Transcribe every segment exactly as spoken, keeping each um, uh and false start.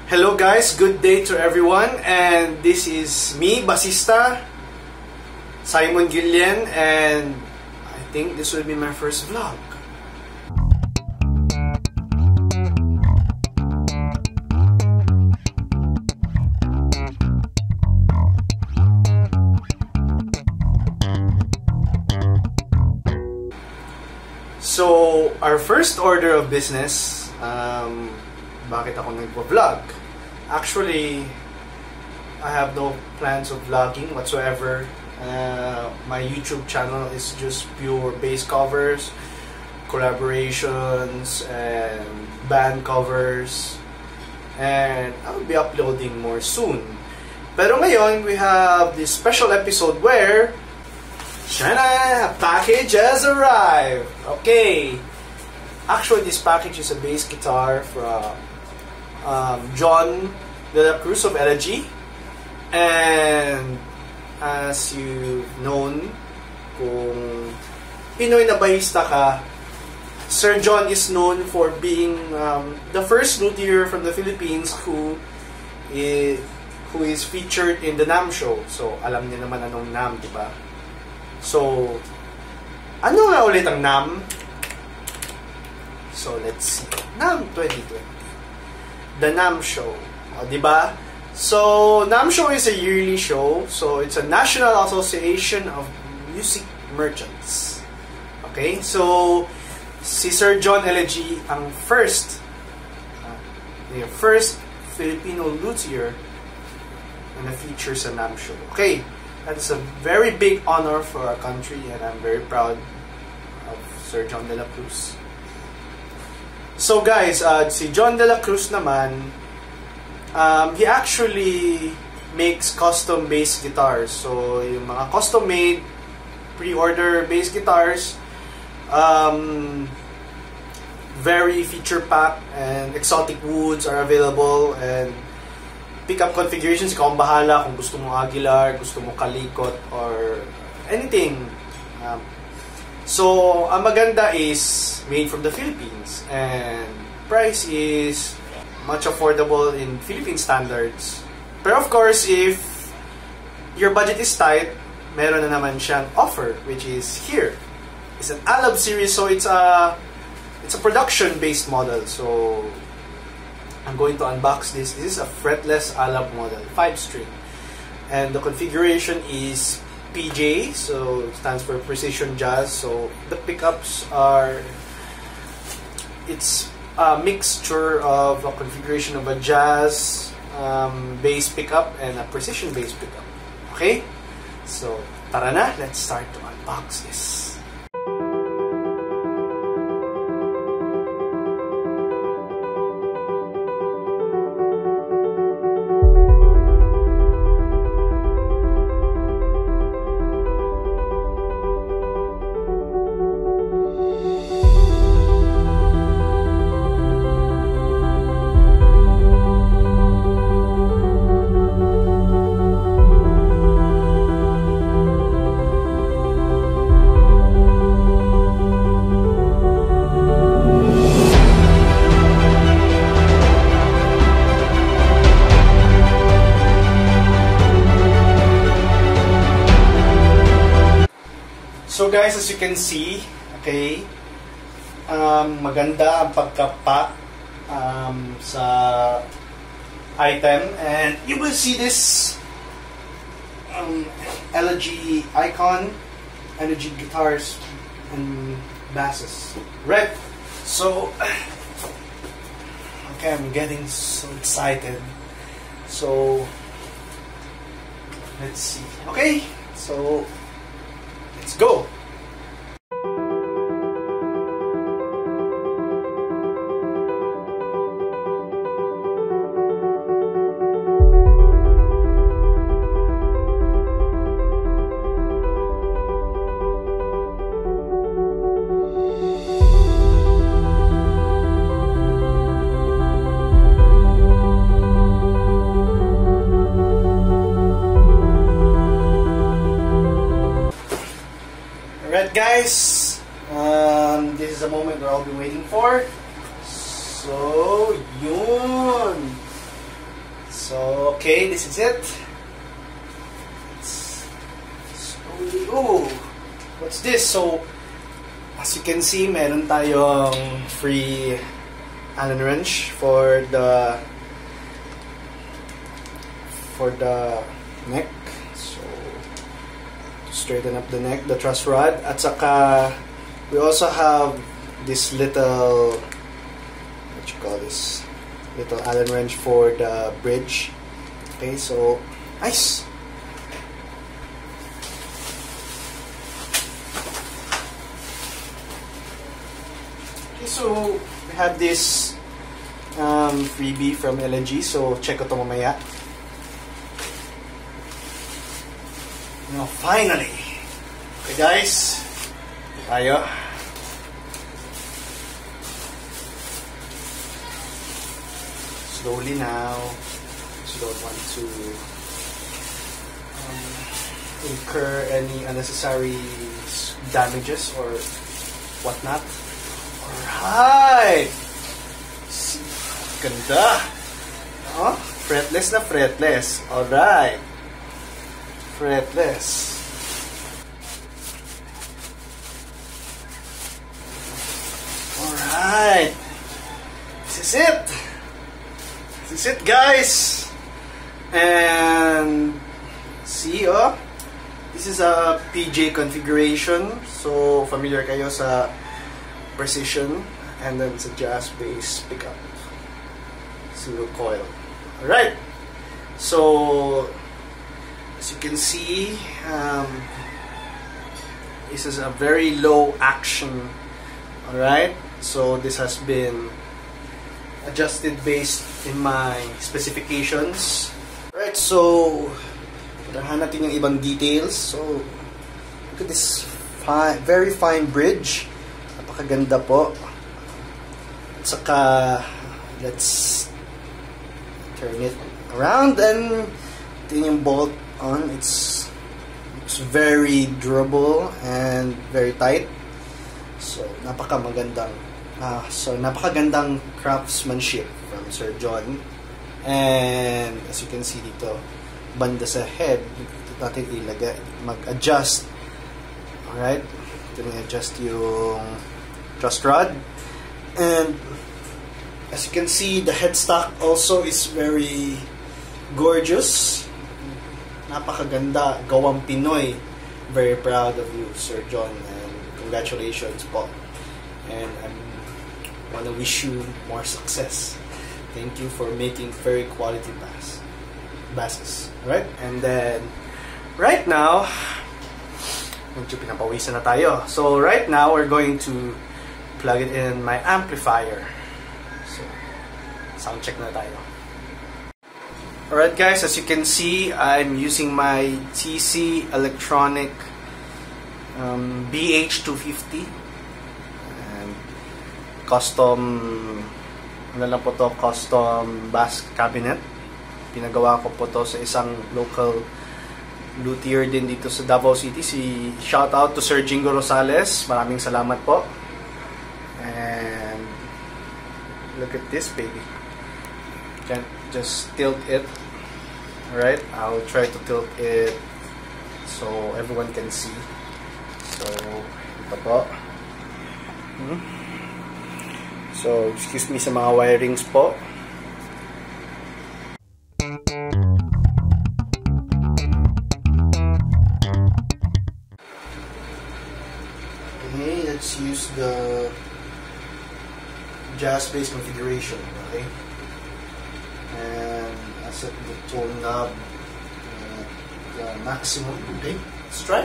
Hello guys, good day to everyone, and this is me, Basista, Simon Gillian, and I think this will be my first vlog. So, our first order of business, um, bakit ako nagpo-vlog? Actually, I have no plans of vlogging whatsoever. Uh, my YouTube channel is just pure bass covers, collaborations, and band covers. And I'll be uploading more soon. Pero ngayon, we have this special episode where Shania, a package has arrived! Okay. Actually, this package is a bass guitar from um, Jon dela Cruz of Elegee. And as you've known, kung Pinoy na bahista ka, Sir Jon is known for being um, the first luthier from the Philippines who is, who is featured in the NAMM show. So, alam niyo naman anong NAMM, diba? So, ano nga ulit ang NAMM? So, let's see. NAMM twenty twenty. The NAMM show. O, diba? So, NAMM show is a yearly show. So, it's a National Association of Music Merchants. Okay? So, si Sir Jon Elegee ang first, uh, the first Filipino luthier na feature sa NAMM show. Okay? That's a very big honor for our country, and I'm very proud of Sir Jon dela Cruz. So guys, uh, si Jon dela Cruz naman, um, he actually makes custom bass guitars. So yung mga custom made, pre-order bass guitars, um, very feature packed, and exotic woods are available, and pick-up configurations, ikaw ang bahala kung gusto mo Aguilar, gusto mo Kalikot, or anything. Um, so, ang maganda is made from the Philippines, and price is much affordable in Philippine standards. Pero of course, if your budget is tight, meron na naman siyang offer, which is here. It's an Alab Series, so it's a it's a production-based model. So, I'm going to unbox this. This is a fretless Alab model, five string, and the configuration is P J, so it stands for Precision Jazz. So the pickups are, it's a mixture of a configuration of a jazz um, bass pickup and a precision bass pickup. Okay, so tara na, let's start to unbox this. So guys, as you can see, okay, um, maganda ang pagka-pack um, sa item, and you will see this um, Elegee icon, Elegee guitars and basses, red. So, okay, I'm getting so excited. So, let's see. Okay, so let's go. Alright guys, um, this is the moment we're all been waiting for. So, yun. So, okay, this is it. Let's slowly, oh, what's this? So, as you can see, meron tayong free Allen wrench for the for the neck. So, to straighten up the neck, the truss rod. At saka, we also have this little, what you call this? Little Allen wrench for the bridge. Okay, so nice. Okay, so we have this um, freebie from Elegee. So check ko ito mamaya. Now, finally, okay guys, tayo. Slowly now, so don't want to um, incur any unnecessary damages or whatnot. Alright! See, ganda! Oh, fretless na fretless. Alright! Fretless. Alright! This is it! This is it, guys, and see, oh, this is a P J configuration. So familiar kayo sa precision, and then sa jazz bass pickup, single coil. Alright, so as you can see, um, this is a very low action. Alright, so this has been adjusted based in my specifications. Alright, so tarahan natin yung ibang details. So look at this fine, very fine bridge. Napakaganda po. At saka let's turn it around, and ito yung bolt on. It's it's very durable and very tight. So napaka magandang Ah, so napakagandang craftsmanship from Sir Jon. And as you can see dito, banda sa head, dito natin ilagay, mag-adjust. Alright, ito nag-adjust yung truss rod. And as you can see, the headstock also is very gorgeous. Napakaganda, gawang Pinoy. Very proud of you, Sir Jon, and congratulations po. And I'm I want to wish you more success. Thank you for making very quality bass basses. Alright? And then, right now, medyo pinapawisan na tayo. So, right now, we're going to plug it in my amplifier. So, sound check na tayo. Alright guys, as you can see, I'm using my T C Electronic um, B H two fifty. Custom, ano lang po to, custom bass cabinet. Pinagawa ko po to sa isang local luthier din dito sa Davao City. Si shout out to Sir Jingo Rosales. Maraming salamat po. And look at this baby. Can just tilt it. Alright, I'll try to tilt it so everyone can see. So ito po. Hmm? So, excuse me sa mga wirings po. Okay, let's use the jazz bass configuration. Okay, and I set the tone knob uh, the maximum. Okay, let's try.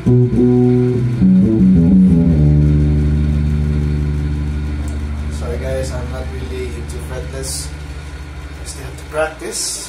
Sorry guys, I'm not really into fretless. I still have to practice.